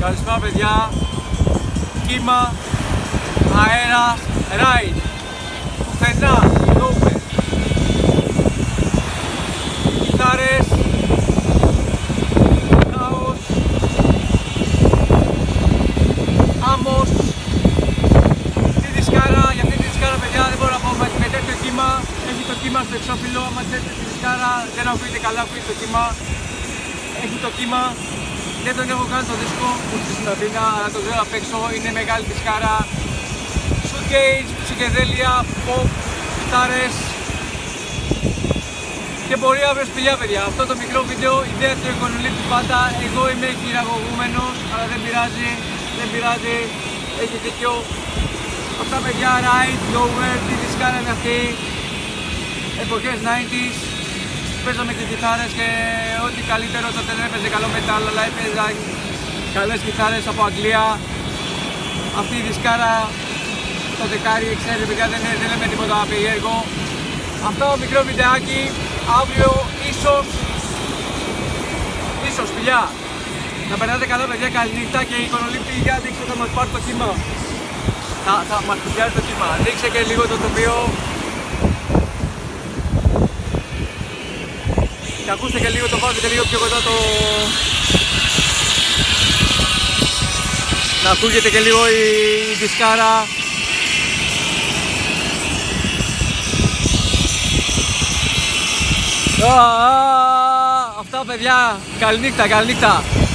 Καλησπέρα παιδιά. Κύμα, αέρας, ride. Πουθενά, nowhere. Κιθάρες, χάος, άμμος. Τη δισκάρα, για αυτή τη δισκάρα παιδιά δεν μπορώ να πω με τέτοιο κύμα. Έχει το κύμα στο εξώφυλλο, άμα θέλετε τη δισκάρα δεν ακούγεται καλά, ακούγεται το κύμα. Έχει το κύμα. Δεν τον έχω κάνει το δίσκο ούτε στην Αθήνα, αλλά το ξέρω απ' έξω, είναι μεγάλη δισκάρα. Shootcase, ψυχεδέλεια, pop, κιθάρες και μπορεί να βρεις σπηλιά παιδιά. Αυτό το μικρό βίντεο, ιδέα του εικονολήπτη πάντα. Εγώ είμαι χειραγωγούμενος, αλλά δεν πειράζει, έχει δίκιο. Αυτά παιδιά, ride, nowhere, τη δισκάρα είναι αυτή. Εποχές 90's. Παίζαμε και κιθάρες και ό,τι καλύτερο, τότε δεν έπαιζε καλό metal, αλλά έπαιζαν καλές κιθάρες από Αγγλία. Αυτή η δισκάρα, το δεκάρι, ξέρετε παιδιά, δεν λέμε τίποτα περίεργο. Αυτό το μικρό βιντεάκι, αύριο ίσως φιλιά. Να περνάτε καλά παιδιά, καλή νύχτα και η εικονολήπτη για δείξτε θα μας πάρει το κύμα. Θα μας πιάσει το κύμα, δείξε και λίγο το τοπίο. Και ακούστε και λίγο, το βάζω και λίγο πιο κοντά το... Να ακούγεται και λίγο η δισκάρα. Αυτά παιδιά, καληνύχτα.